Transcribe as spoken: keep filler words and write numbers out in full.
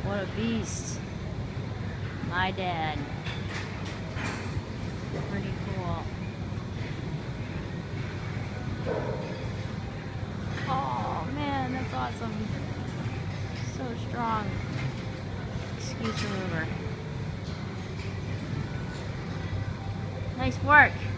What a beast. My dad. Pretty cool. Oh man, that's awesome. So strong. Excuse remover. Nice work.